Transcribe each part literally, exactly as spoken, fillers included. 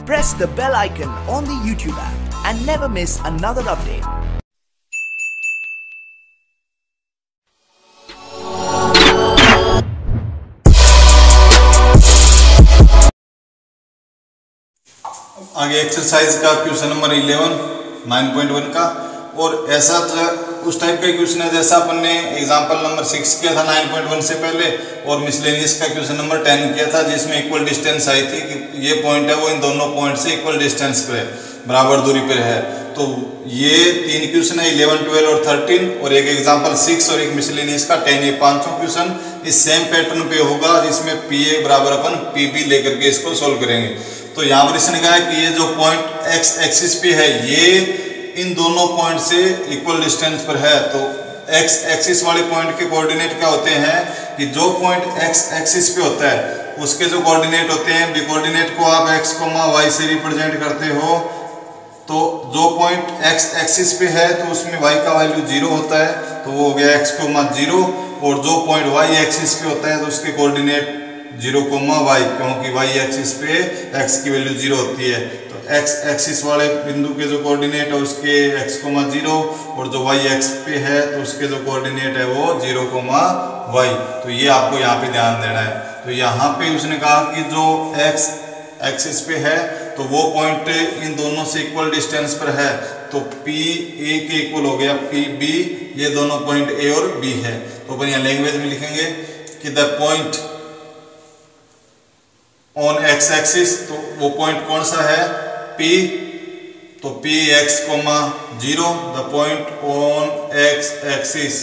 Press the bell icon on the YouTube app and never miss another update. आगे exercise का question number eleven nine point one का, और ऐसा उस type का क्वेश्चन है जैसा अपन ने एग्जांपल नंबर सिक्स किया था नाइन पॉइंट वन से पहले, और मिसलेनियस का क्वेश्चन नंबर टेन किया था जिसमें इक्वल डिस्टेंस आई थी कि ये पॉइंट है वो इन दोनों पॉइंट से इक्वल डिस्टेंस पे है, बराबर दूरी पर है। तो ये तीन क्वेश्चन है इलेवन ट्वेल्व और थर्टीन, और एक एग्जाम्पल सिक्स और एक मिसलेनियस का टेन, ये पांचों क्वेश्चन इस सेम पैटर्न पे होगा जिसमें पी ए बराबर अपन पी बी लेकर के इसको सोल्व करेंगे। तो यहाँ पर इसने कहा है कि ये जो पॉइंट एक्स एक्सिस पे है ये इन दोनों पॉइंट से इक्वल डिस्टेंस पर है। तो एक्स एक्सिस वाले पॉइंट के कोऑर्डिनेट क्या होते हैं कि जो पॉइंट एक्स एक्सिस पे होता है उसके जो कोऑर्डिनेट होते हैं, बी कोऑर्डिनेट को आप एक्स कोमा वाई से रिप्रेजेंट करते हो, तो जो पॉइंट एक्स एक्सिस पे है तो उसमें वाई का वैल्यू जीरो होता है, तो वो हो गया एक्स कोमा जीरो, और जो पॉइंट वाई एक्सिस पे होता है तो उसके कोऑर्डिनेट जीरो कोमा वाई, क्योंकि वाई एक्सिस पे एक्स की वैल्यू जीरो होती है। तो एक्स एक्सिस वाले बिंदु के जो कोऑर्डिनेट है उसके एक्स कोमा जीरो, और जो वाई एक्स पे है तो उसके जो कोऑर्डिनेट है वो जीरो कोमा वाई। तो ये आपको यहाँ पे ध्यान देना है। तो यहाँ पे उसने कहा कि जो एक्स एक्सिस पे है तो वो पॉइंट इन दोनों से इक्वल डिस्टेंस पर है, तो पी ए के इक्वल हो गया पी बी, ये दोनों पॉइंट ए और बी है। तो अपन यहाँ लैंग्वेज में लिखेंगे कि the point on x axis, तो वो पॉइंट कौन सा है P, तो P x comma zero, the point on x axis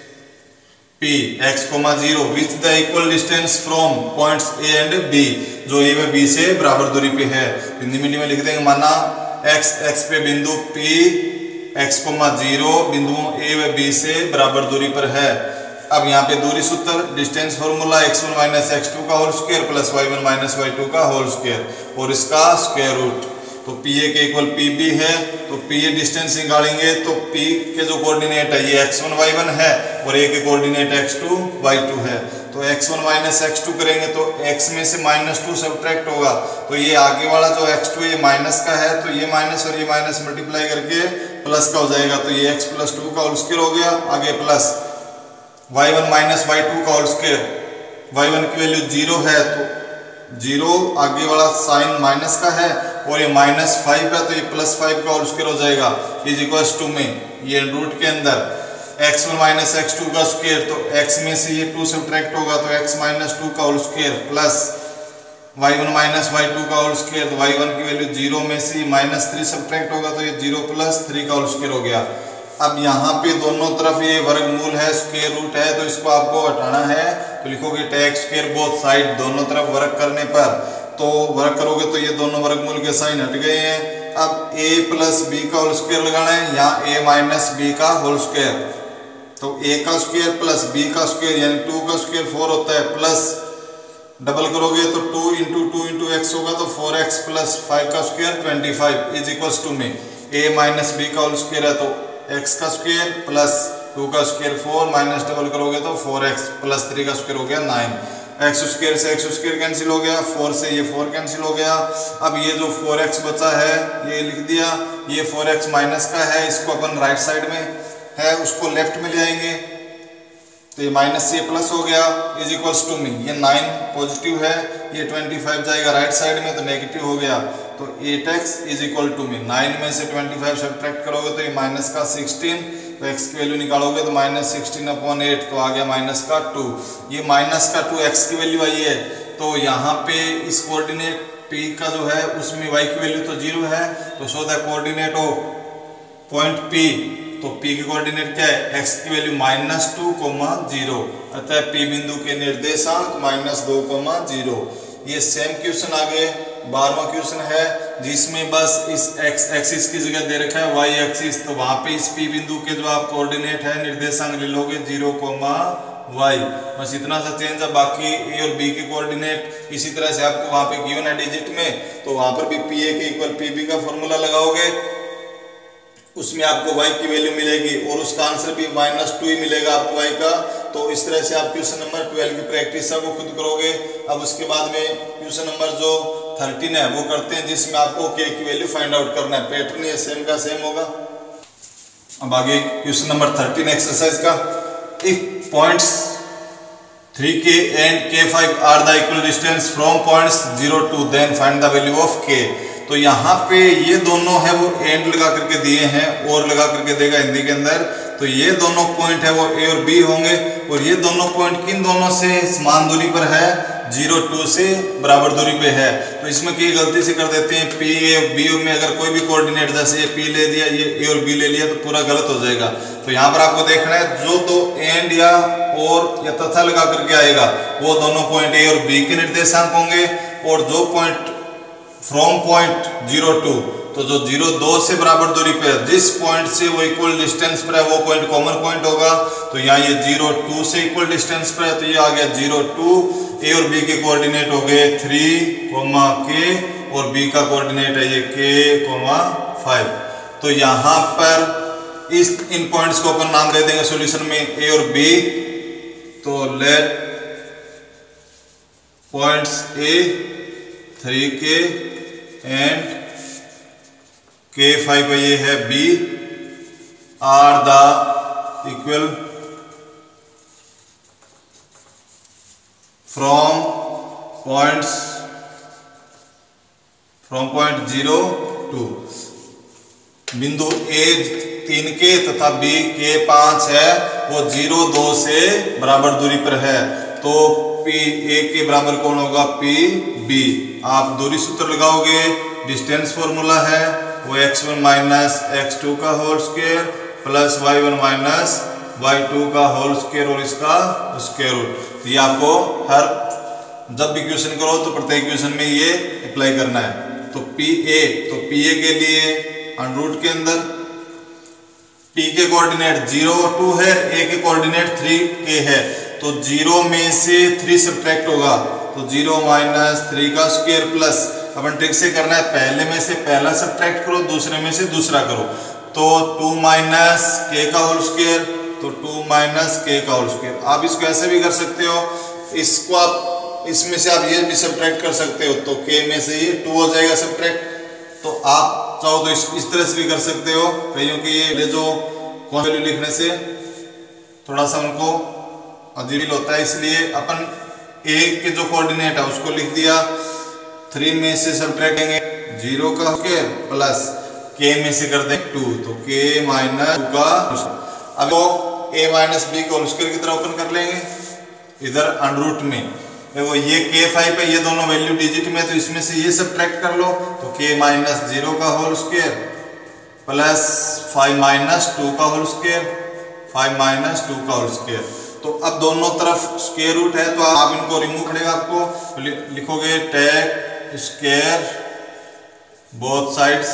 P x comma zero which the equal distance from points A and B, जो A व B से बराबर दूरी पे है। हिंदी मीडियम में लिख देंगे, माना x x पे बिंदु P एक्स कोमा जीरो बिंदुओं A व B से बराबर दूरी पर है। अब यहाँ पे दूरी सूत्र distance formula x one minus x two का whole square plus y one minus y two का होल स्क्वायर और इसका स्क्वायर रूट। तो पी ए के इक्वल पी बी है, तो पी ए डिस्टेंस निकालेंगे तो पी के जो कोऑर्डिनेट है ये एक्स वन वाई वन है और ए के coordinate x two y two है। तो x one minus x two करेंगे तो x में से माइनस टू सब्ट्रैक्ट होगा, तो ये आगे वाला जो एक्स टू ये माइनस का है, तो ये माइनस और ये माइनस मल्टीप्लाई करके प्लस का हो जाएगा, तो ये x प्लस टू का होल स्क्वायर हो गया, आगे plus y one minus y two का होल स्क्वायर, वाई वन की वैल्यू जीरो है तो जीरो, आगे वाला साइन माइनस का है और ये माइनस फाइव है तो ये प्लस फाइव का होल स्क्वायर हो जाएगा, इज इक्वल्स टू में ये रूट के अंदर x one minus x two का स्क्वायर, तो x में से ये टू सब्ट्रैक्ट होगा तो x माइनस टू का whole square plus y one minus y two का होल स्क्वायर, तो वाई वन की वैल्यू जीरो में से माइनस थ्री सब्ट्रैक्ट होगा तो ये जीरो प्लस थ्री का होल स्क्वायर हो गया। अब यहाँ पे दोनों तरफ ये वर्गमूल है, स्क्वायर रूट है, तो इसको आपको हटाना है, तो लिखोगे टेक स्क्वायर बोथ साइड, दोनों तरफ वर्ग करने पर तो वर्ग करोगे तो ये दोनों वर्गमूल के साइन हट गए हैं। अब a प्लस बी का होल स्क्वायर लगाना है, यहाँ a माइनस बी का होल स्क्वायर, तो a का स्क्वायर प्लस b का स्क्वायर यानी टू का स्क्वायर फोर होता है, प्लस डबल करोगे तो two into two into x होगा तो फोर एक्स प्लस फाइव का square twenty five is equals to में a माइनस बी का होल स्क्वायर है तो x का स्क्वायर प्लस टू का स्क्वायर फोर माइनस डबल करोगे तो फोर एक्स प्लस थ्री का स्क्वायर हो गया नाइन, एक्स स्क्वायर से एक्स स्क्वायर कैंसिल हो गया, फोर से ये फोर कैंसिल हो गया। अब ये जो फोर एक्स बचा है ये लिख दिया, ये फोर एक्स माइनस का है, इसको अपन राइट साइड में है उसको लेफ्ट में ले आएंगे तो ये माइनस से प्लस हो गया इज इक्वल्स टू में ये नाइन पॉजिटिव है, ये ट्वेंटी फाइव जाएगा राइट साइड में तो नेगेटिव हो गया, तो eight x is equal to में नाइन में से ट्वेंटी फाइव सब्ट्रैक्ट करोगे तो ये माइनस का सिक्सटीन, तो x की वैल्यू निकालोगे तो माइनस सिक्सटीन अपॉन एट तो आ गया माइनस का टू, ये माइनस का टू x की वैल्यू आई है, तो यहाँ पे इस कोऑर्डिनेट p का जो है उसमें y की वैल्यू तो जीरो है, तो so the coordinate of point p, तो p की कोऑर्डिनेट क्या है x की value minus two comma zero, अतः p बिंदु के निर्देशांक माइनस दो कोमा जीरो। ये सेम क्वेश्चन आगे बारहवां क्वेश्चन है जिसमें बस इस x एक्सिस की जगह दे रखा है y एक्सिस, तो वहां पे इस p बिंदु के जो आप कोऑर्डिनेट है निर्देशांक ले लोगे जीरो कोमा y, बस इतना सा चेंज है, बाकी a और b के कोऑर्डिनेट इसी तरह से आपको वहां पे गिवन है डिजिट में, तो वहां पर भी pa के इक्वल pb का फॉर्मूला लगाओगे, उसमें आपको y की वैल्यू मिलेगी और उसका आंसर भी माइनस टू ही मिलेगा आपको y का। तो इस तरह से आप क्वेश्चन नंबर ट्वेल्व की प्रैक्टिस को खुद करोगे। अब उसके बाद में क्वेश्चन नंबर जो थर्टीन है वो करते हैं, जिसमें आपको के की वैल्यू फाइंड आउट करना है। पैटर्न ये सेम का सेम होगा। अब आगे क्वेश्चन नंबर थर्टीन एक्सरसाइज का, if points three k and k five are the equal distance from points zero two then find the value of k. तो यहाँ पे ये दोनों है वो एंड लगा करके दिए हैं, और लगा करके देगा हिंदी के अंदर। तो ये दोनों पॉइंट है वो ए और बी होंगे, और ये दोनों पॉइंट किन दोनों से समान दूरी पर है, जीरो टू से बराबर दूरी पे है। तो इसमें की गलती से कर देते हैं पी ए बी में अगर कोई भी कोऑर्डिनेट, जैसे ये पी ले लिया, ये ए और बी ले लिया, तो पूरा गलत हो जाएगा। तो यहाँ पर आपको देखना है जो तो एंड या और या तथा लगा करके आएगा वो दोनों पॉइंट ए और बी के निर्देशांक होंगे, और जो point from point zero two, तो जो जीरो दो से बराबर दूरी पे है, जिस पॉइंट से वो इक्वल डिस्टेंस पर है वो पॉइंट कॉमन पॉइंट होगा। तो यहाँ ये जीरो टू से इक्वल डिस्टेंस पर है, तो ये आ गया जीरो टू। ए और बी के कोऑर्डिनेट हो गए थ्री कोमा के, और बी का कोऑर्डिनेट है ये के कोमा फाइव। तो यहाँ पर इस इन पॉइंट्स को अपन नाम दे देंगे सॉल्यूशन में ए और बी। तो let points A three k and k five ये है B are the equal from points from point zero two, बिंदु ए तीन के तथा बी के पांच है वो जीरो दो से बराबर दूरी पर है। तो पी ए के बराबर कौन होगा, पी बी। आप दूरी सूत्र लगाओगे, डिस्टेंस फॉर्मूला है वो x one minus x two का whole square plus y one minus y two का होल स्क्वायर और इसका स्क्वायर रूट। ये आपको हर जब भी क्वेश्चन करो तो प्रत्येक क्वेश्चन में ये अप्लाई करना है। तो पी ए, तो पी ए के लिए अंडर रूट के अंदर पी के कोऑर्डिनेट जीरो टू है, ए के कोऑर्डिनेट थ्री के है, तो जीरो में से थ्री सब्ट्रैक्ट होगा, तो जीरो माइनस थ्री का स्क्वायर प्लस, अपन ट्रिक से करना है पहले में से पहला सब्ट्रैक्ट करो, दूसरे में से दूसरा करो। तो टू माइनस के का होल स्क्वायर, तो टू माइनस के का होल स्क्वायर। आप इसको ऐसे भी कर सकते हो, इसको आप इसमें से आप ये भी सब्ट्रैक्ट कर सकते हो, तो के में से ये टू हो जाएगा सब्ट्रैक्ट। तो आप चाहो तो इस, इस तरह से भी कर सकते हो, क्योंकि ये जो कौन वैल्यू लिखने से थोड़ा सा उनको अजीब होता है, इसलिए अपन ए के जो कोऑर्डिनेट है उसको लिख दिया, थ्री में से सब्ट्रैक्ट करेंगे जीरो का स्क्वायर प्लस के में से कर देंगे टू, तो के माइनस टू का। अब वो ए माइनस बी को होल स्क्वायर की तरह ओपन कर लेंगे इधर अंडर रूट में। देखो ये के फाइव है, ये दोनों वैल्यू डिजिट में, तो इसमें से ये सब्ट्रैक्ट कर लो, तो के माइनस जीरो का whole square plus five minus two का whole square, five minus two का होल स्क्वायर। तो अब दोनों तरफ स्क्वायर रूट है, तो आप इनको रिमूव करेगा आपको, तो लिखोगे टेक स्क्वायर बोथ साइड्स,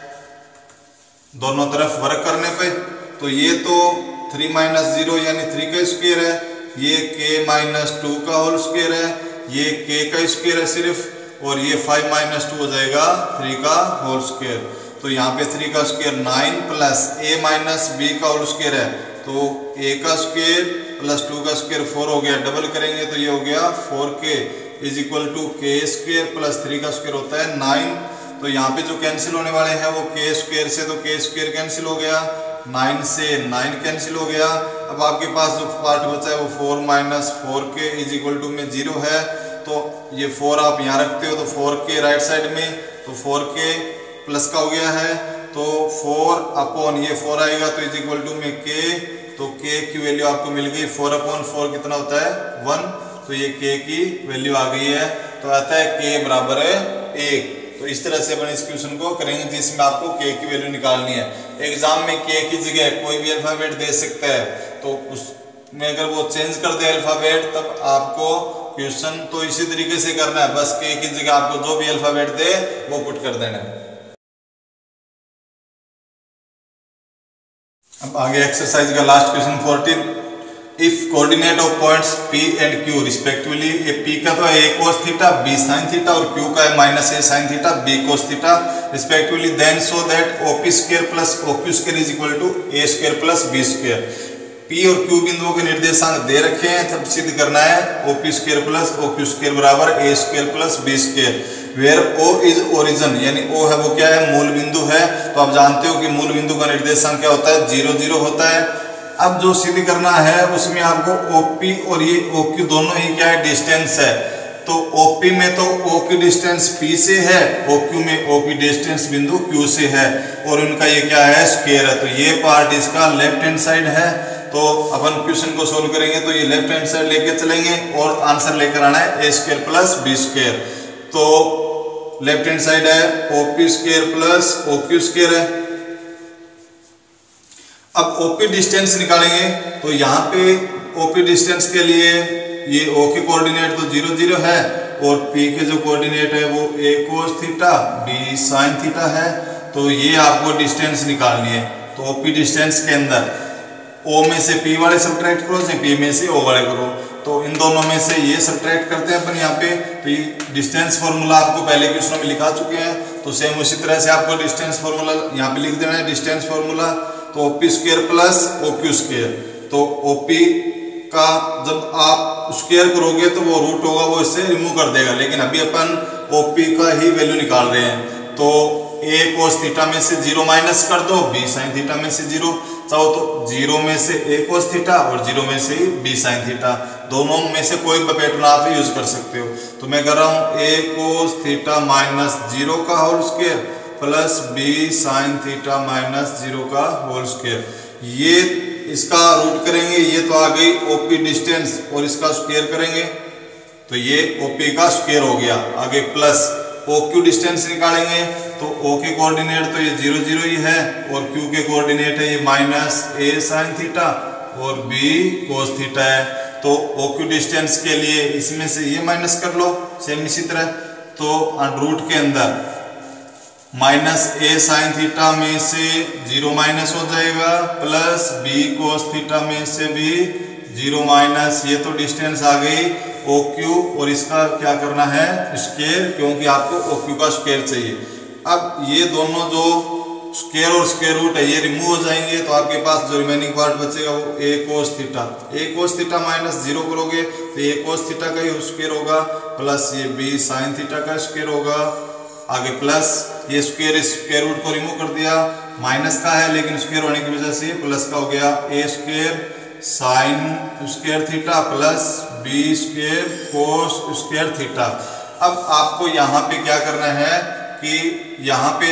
दोनों तरफ वर्क करने पे। तो ये तो थ्री माइनस जीरो यानी थ्री का स्क्वायर है, ये के माइनस टू का होल स्क्वायर है, ये के का स्क्वायर है सिर्फ, और ये फाइव माइनस टू हो जाएगा थ्री का होल स्क्वायर। तो यहाँ पे थ्री का square nine plus a minus b का होल स्क्वायर है, तो ए का स्क्वायर प्लस टू का स्क्वायर फोर हो गया, डबल करेंगे तो ये हो गया four k is equal to k square plus three का स्क्वायर होता है नाइन। तो यहाँ पे जो कैंसिल होने वाले हैं वो के स्क्वायर से, तो के स्क्वायर कैंसिल हो गया, नाइन से नाइन कैंसिल हो गया। अब आपके पास जो पार्ट बचा है वो four minus four k is equal to में जीरो है, तो ये फोर आप यहाँ रखते हो, तो फोर के राइट साइड में, तो फोर के प्लस का हो गया है, तो फोर अपॉन ये फोर आएगा, तो इज इक्वल टू में के, तो के की वैल्यू आपको मिल गई, फोर अपॉन फोर कितना होता है वन, तो ये के की वैल्यू आ गई है। तो आता है के बराबर है एक। तो इस तरह से अपन इस क्वेश्चन को करेंगे जिसमें आपको के की वैल्यू निकालनी है। एग्जाम में के की जगह कोई भी अल्फाबेट दे सकता है, तो उसमें अगर वो चेंज कर दे अल्फाबेट, तब आपको क्वेश्चन तो इसी तरीके से करना है, बस के की जगह आपको जो भी अल्फाबेट दे वो पुट कर देना है। अब आगे एक्सरसाइज का last question fourteen, if coordinate of points P and Q respectively, a P का तो है a cos theta, B sin theta, और Q का है minus a sin theta, B cos theta respectively, then so that O P square plus O Q square is equal to a square plus B square. P और Q बिंदुओं के निर्देशांक दे रखे हैं, तब सिद्ध करना है O P square plus O Q square बराबर a square plus B square. Where O is origin, यानी ओ है वो क्या है, मूल बिंदु है। तो आप जानते हो कि मूल बिंदु का निर्देशांक क्या होता है, जीरो जीरो होता है। अब जो सिद्ध करना है उसमें आपको ओपी और ये ओक्यू दोनों ही क्या है, डिस्टेंस है। तो ओपी में तो ओ की डिस्टेंस पी से है, ओक्यू में ओ की डिस्टेंस बिंदु क्यू से है, और उनका ये क्या है, स्क्वायर है। तो ये पार्ट इसका लेफ्ट हैंड साइड है। तो अपन क्वेश्चन को सोल्व करेंगे तो ये लेफ्ट हैंड साइड लेके चलेंगे और आंसर लेकर आना है a square plus b square. तो लेफ्ट हैंड साइड है OP square plus OQ square है। अब ओपी डिस्टेंस निकालेंगे तो यहाँ पे ओपी डिस्टेंस के लिए ये ओ के कोऑर्डिनेट तो जीरो जीरो है, और पी के जो कोऑर्डिनेट है वो a cos theta b sine theta है। तो ये आपको डिस्टेंस निकालनी है। तो ओपी डिस्टेंस के अंदर ओ में से पी वाले सब्ट्रैक्ट करो, से पी में से ओ वाले करो। तो इन दोनों में से ये सब्ट्रैक्ट करते हैं अपन यहाँ पे। तो ये डिस्टेंस फॉर्मूला आपको पहले क्वेश्चन में लिखा चुके हैं, तो सेम उसी तरह से आपको डिस्टेंस फॉर्मूला यहाँ पे लिख देना है, डिस्टेंस फॉर्मूला। तो OP square plus OQ square. तो ओपी का जब आप स्क्वायर करोगे तो वो रूट होगा, वो इससे रिमूव कर देगा। लेकिन अभी अपन ओपी का ही वैल्यू निकाल रहे हैं। तो ए कोस थीटा में से जीरो माइनस कर दो, बी साइन थीटा में से जीरो, चाहो तो जीरो में से ए कोस थीटा और जीरो में से बी साइन थीटा, दोनों में से कोई भी पैटर्न आप यूज कर सकते हो। तो मैं कर रहा हूँ a cos theta minus zero का whole square plus b sine theta minus zero का होल स्क्वायर। ये इसका रूट करेंगे, ये तो आ गई ओपी डिस्टेंस, और इसका स्क्वायर करेंगे तो ये ओपी का स्क्वायर हो गया। आगे प्लस ओक्यू डिस्टेंस निकालेंगे तो ओ के कोऑर्डिनेट तो ये जीरो जीरो ही है, और क्यू के कोऑर्डिनेट है ये माइनस ए साइन थीटा और बी कोस थीटा है। तो ओक्यू डिस्टेंस के लिए इसमें से ये माइनस कर लो, सेम इसी तरह। तो रूट के अंदर माइनस ए साइन थीटा में से जीरो माइनस हो जाएगा, प्लस बी कोस थीटा में से भी जीरो माइनस, ये तो डिस्टेंस आ गई ओ क्यू, और इसका क्या करना है, स्क्वायर, क्योंकि आपको ओ क्यू का स्क्वायर चाहिए। अब ये दोनों जो स्क्वायर और स्क्वायर रूट है ये रिमूव हो जाएंगे, तो आपके पास जो रिमेनिंग पार्ट बचेगा वो a cos theta. A cos theta minus zero करोगे तो ए कोस थीटा का ही स्क्वायर होगा, प्लस ये बी साइन थीटा का स्क्वायर होगा। आगे प्लस ये स्क्वायर स्क्वायर रूट को रिमूव कर दिया, माइनस का है लेकिन स्क्वायर होने की वजह से प्लस का हो गया। A square sine square theta plus b square cos square theta. अब आपको यहाँ पे क्या करना है कि यहाँ पे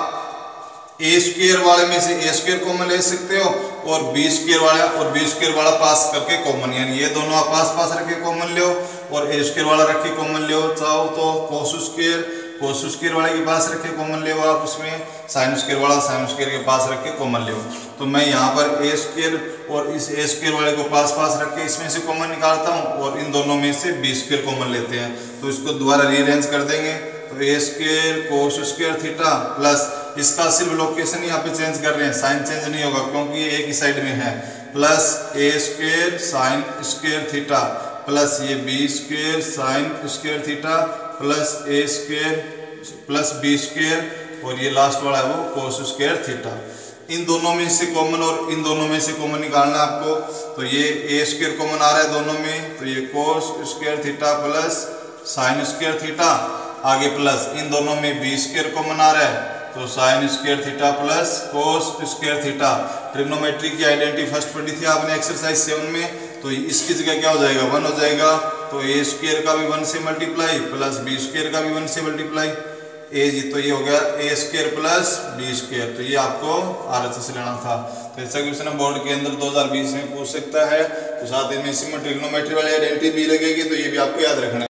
आप ए स्क्वायर वाले में से ए स्क्वायर कॉमन ले सकते हो, और बी स्क्वायर वाला और बी स्क्वायर वाला पास करके कॉमन, यानी ये दोनों आप पास पास रख के कॉमन ले, और ए स्क्वायर वाला रख के कॉमन ले। चाहो तो कोस स्क्वायर कोस स्क्वायर वाले के पास रख के कॉमन ले, आप उसमें साइन स्क्वायर वाला साइन स्क्वायर के पास रख के कॉमन ले। तो मैं यहाँ पर ए स्क्वायर और इस ए स्क्वायर वाले को पास पास रख के इसमें से कॉमन निकालता हूँ, और इन दोनों में से बी स्क्वायर कॉमन लेते हैं। तो इसको दोबारा रीअरेंज कर देंगे, तो a square cos square theta plus, इसका सिर्फ लोकेशन यहाँ पे चेंज कर रहे हैं, साइन चेंज नहीं होगा क्योंकि ये एक ही साइड में है, plus a square sine square theta plus ये b square sine square theta plus a square plus b square, और ये लास्ट वाला है वो कोस स्क्वायर थीटा। इन दोनों में से कॉमन और इन दोनों में से कॉमन निकालना आपको। तो ये ए स्क्वायर कॉमन आ रहा है दोनों में, तो ये cos square theta plus sine square theta. आगे प्लस इन दोनों में बी स्क्वायर कॉमन आ रहा है, तो sine square theta plus cos square theta. Trigonometry की आइडेंटिटी फर्स्ट पढ़ी थी आपने एक्सरसाइज सेवन में, तो इसकी जगह क्या हो जाएगा, वन हो जाएगा। तो ए स्क्वायर का भी वन से मल्टीप्लाई प्लस बी स्क्वायर का भी वन से मल्टीप्लाई, ए जी तो ये हो गया a square plus b square. तो ये आपको आरएचएस से लेना था। तो ऐसा क्वेश्चन बोर्ड के अंदर दो हज़ार बीस में पूछ सकता है। तो साथ ही में इसी में ट्रिग्नोमेट्री वाली आइडेंटिटी भी लगेगी, तो ये भी आपको याद रखना है।